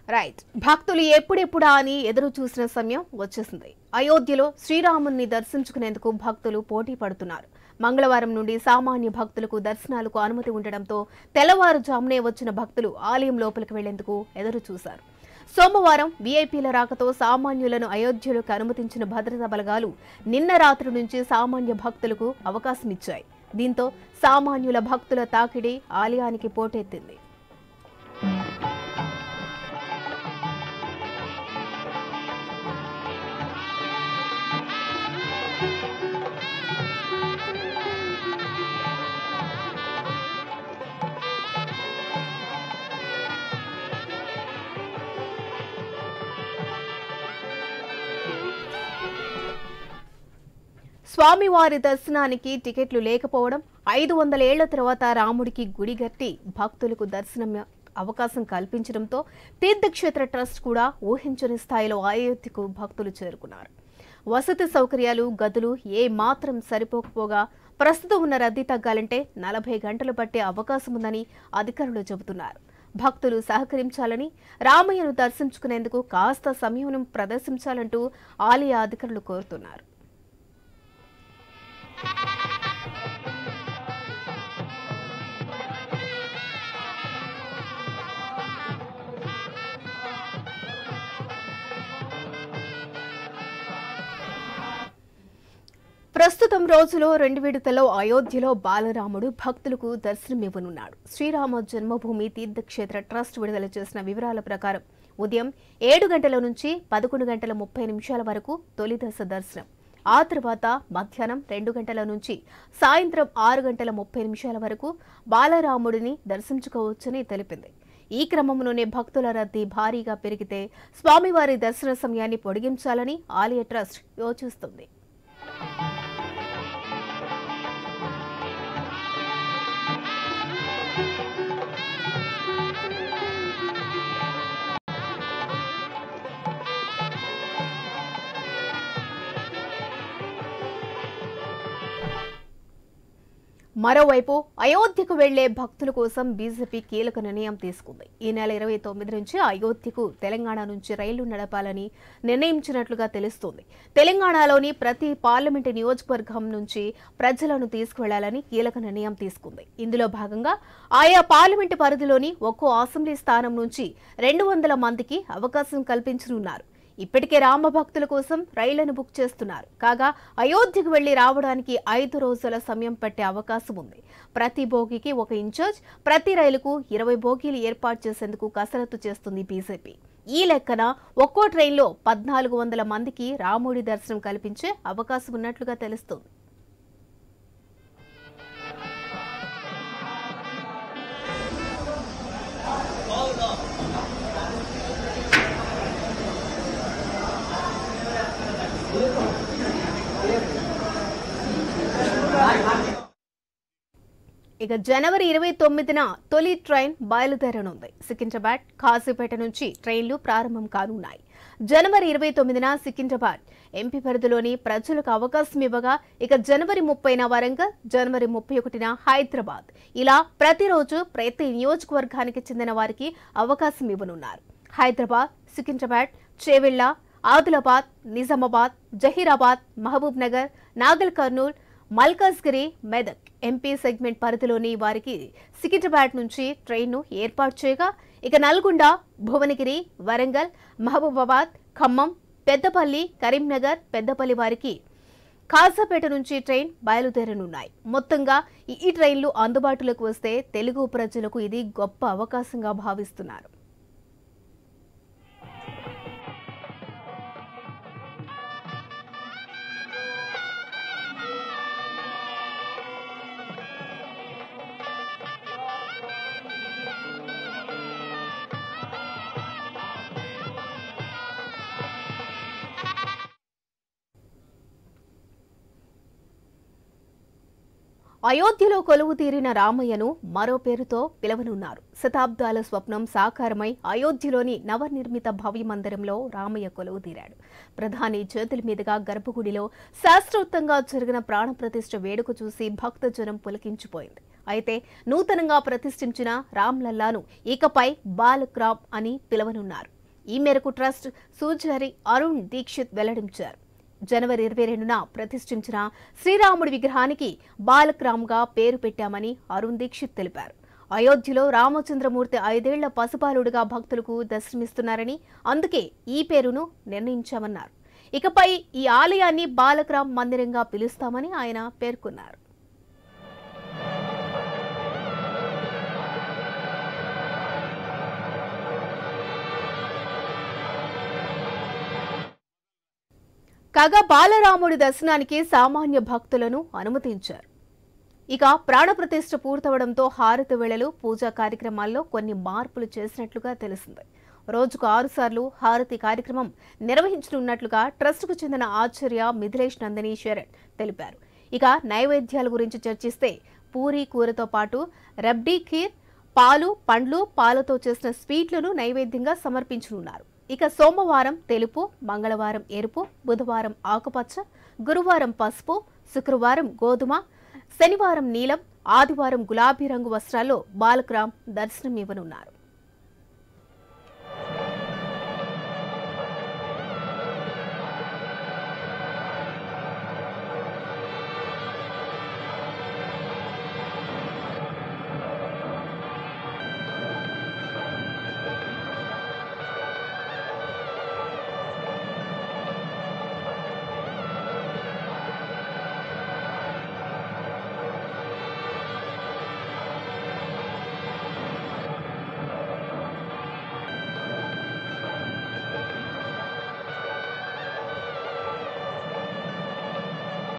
Right భక్తులు ఎప్పుడెప్పుడా అని ఎదురు చూసిన సమయం వచ్చేసింది. అయోధ్యలో శ్రీరాముని దర్శించుకునేందుకు భక్తులు పోటీ పడుతున్నారు. మంగళవారం నుండి సామాన్య భక్తులకు దర్శనాలకు అనుమతి ఉండడంతో తెల్లవారుజామునే వచ్చిన భక్తులు ఆలయం లోపలికి వెళ్లేందుకు ఎదురు చూశారు. సోమవారం వీఐపీల రాకతో సామాన్యులను అయోధ్యలోకి అనుమతించిన భద్రతా బలగాలు నిన్న రాత్రి నుంచి సామాన్య భక్తులకు అవకాశమిచ్చాయి. దీంతో సామాన్యుల భక్తుల తాకిడి ఆలయానికి పోటెత్తింది. స్వామివారి దర్శనానికి టికెట్లు లేకపోవడం, 500 ఏళ్ల తర్వాత రాముడికి గుడి కట్టి భక్తులకు దర్శనం అవకాశం కల్పించడంతో తీర్థక్షేత్ర ట్రస్ట్ కూడా ఊహించని స్థాయిలో అయోధ్యకు భక్తులు చేరుకున్నారు. వసతి సౌకర్యాలు, గదులు ఏ మాత్రం సరిపోకపోగా ప్రస్తుతం ఉన్న రద్దీ తగ్గాలంటే 40 గంటలు పట్టే అవకాశం ఉందని అధికారులు చెబుతున్నారు. భక్తులు సహకరించాలని, రామయ్యను దర్శించుకునేందుకు కాస్త సమయం ప్రదర్శించాలంటూ ఆలయ అధికారులు కోరుతున్నారు. ప్రస్తుతం రోజులో 2 విడతల్లో అయోధ్యలో బాలరాముడు భక్తులకు దర్శనమివ్వనున్నాడు. శ్రీరామ జన్మభూమి తీర్థక్షేత్ర ట్రస్ట్ విడుదల చేసిన వివరాల ప్రకారం ఉదయం 7 గంటల నుంచి 11 గంటల 30 నిమిషాల వరకు తొలి దశ దర్శనం, ఆ తర్వాత మధ్యాహ్నం 2 గంటల నుంచి సాయంత్రం 6 గంటల 30 నిమిషాల వరకు బాలరాముడిని దర్శించుకోవచ్చని తెలిపింది. ఈ క్రమంలోనే భక్తుల రద్దీ భారీగా పెరిగితే స్వామివారి దర్శన సమయాన్ని పొడిగించాలని ఆలయ ట్రస్ట్ యోచిస్తుంది. మరోవైపు అయోధ్యకు వెళ్లే భక్తుల కోసం బీజేపీ కీలక నిర్ణయం తీసుకుంది. ఈ నెల 29 నుంచి అయోధ్యకు తెలంగాణ నుంచి రైళ్లు నడపాలని నిర్ణయించినట్లుగా తెలుస్తోంది. తెలంగాణలోని ప్రతి పార్లమెంటు నియోజకవర్గం నుంచి ప్రజలను తీసుకువెళ్లాలని కీలక నిర్ణయం తీసుకుంది. ఇందులో భాగంగా ఆయా పార్లమెంటు పరిధిలోని ఒక్కో అసెంబ్లీ స్థానం నుంచి 200 మందికి అవకాశం కల్పించనున్నారు. ఇప్పటికే రామ భక్తుల కోసం రైళ్లను బుక్ చేస్తున్నారు. కాగా అయోధ్యకు వెళ్లి రావడానికి 5 రోజుల సమయం పట్టే అవకాశం ఉంది. ప్రతి బోగికి ఒక ఇన్ఛార్జ్, ప్రతి రైలుకు 20 బోగీలు ఏర్పాటు చేసేందుకు కసరత్తు చేస్తుంది బీజేపీ. ఈ లెక్కన ఒక్కో ట్రైన్లో 1400 మందికి రాముడి దర్శనం కల్పించే అవకాశం ఉన్నట్లుగా తెలుస్తోంది. ఇక జనవరి 29న తొలి ట్రైన్ బయలుదేరనుంది. సికింద్రాబాద్, కాజీపేట నుంచి ట్రైన్లు ప్రారంభం కానున్నాయి. జనవరి 29న సికింద్రాబాద్ ఎంపీ పరిధిలోని ప్రజలకు అవకాశం ఇవ్వగా, ఇక జనవరి 30న వరంగల్, జనవరి 31న హైదరాబాద్, ఇలా ప్రతిరోజు ప్రతి నియోజకవర్గానికి చెందిన వారికి అవకాశం ఇవ్వనున్నారు. హైదరాబాద్, సికింద్రాబాద్, చేవెళ్ల, ఆదిలాబాద్, నిజామాబాద్, జహీరాబాద్, మహబూబ్ నగర్, నాగల్ కర్నూల్, మల్కాజ్గిరి, మెదక్ ఎంపీ సెగ్మెంట్ పరిధిలోని వారికి సికింద్రాబాద్ నుంచి ట్రైన్ను ఏర్పాటు చేయగా, ఇక నల్గొండ, భువనగిరి, వరంగల్, మహబూబాబాద్, ఖమ్మం, పెద్దపల్లి, కరీంనగర్, పెద్దపల్లి వారికి కాజాపేట నుంచి ట్రైన్ బయలుదేరనున్నాయి. మొత్తంగా ఈ ట్రైన్లు అందుబాటులోకి వస్తే తెలుగు ప్రజలకు ఇది గొప్ప అవకాశంగా భావిస్తున్నారు. అయోధ్యలో కొలువు తీరిన రామయ్యను మరో పేరుతో పిలవనున్నారు. శతాబ్దాల స్వప్నం సాకారమై అయోధ్యలోని నవనిర్మిత భవ్య మందిరంలో రామయ్య కొలువు తీరాడు. ప్రధాని చేతుల మీదుగా గర్భగుడిలో శాస్త్రోక్తంగా జరిగిన ప్రాణప్రతిష్ఠ వేడుక చూసి భక్తజనం పులకించిపోయింది. అయితే నూతనంగా ప్రతిష్ఠించిన రామ్లల్లాను ఇకపై బాలక్ రామ్ అని పిలవనున్నారు. ఈ మేరకు ట్రస్ట్ సూచారి అరుణ్ దీక్షిత్ వెల్లడించారు. జనవరి 22న ప్రతిష్ఠించిన శ్రీరాముడి విగ్రహానికి బాలక్రామ్గా పేరు పెట్టామని అరుణ్ దీక్షిత్ తెలిపారు. అయోధ్యలో రామచంద్రమూర్తి 5 ఏళ్ల పసిబాలుడిగా భక్తులకు దర్శనమిస్తున్నారని, అందుకే ఈ పేరును నిర్ణయించామన్నారు. ఇకపై ఈ ఆలయాన్ని బాలక్రామ్ మందిరంగా పిలుస్తామని ఆయన పేర్కొన్నారు. కాగా బాలరాముడి దర్శనానికి సామాన్య భక్తులను అనుమతించారు. ఇక ప్రాణప్రతిష్ఠ పూర్తవడంతో హారతి వేళలు, పూజా కార్యక్రమాల్లో కొన్ని మార్పులు చేసినట్లుగా తెలిసింది. రోజుకు 6 సార్లు హారతి కార్యక్రమం నిర్వహించనున్నట్లుగా ట్రస్టుకు చెందిన ఆచార్య మిథిలేష్ నందిని శరణ్ తెలిపారు. ఇక నైవేద్యాల గురించి చర్చిస్తే పూరీ కూరతో పాటు రబ్డీ ఖీర్, పాలు, పండ్లు, పాలతో చేసిన స్వీట్లను నైవేద్యంగా సమర్పించనున్నారు. ఇక సోమవారం తెలుపు, మంగళవారం ఎరుపు, బుధవారం ఆకుపచ్చ, గురువారం పసుపు, శుక్రవారం గోధుమ, శనివారం నీలం, ఆదివారం గులాబీ రంగు వస్త్రాల్లో బాలక్రామ్ దర్శనమివ్వనున్నారు.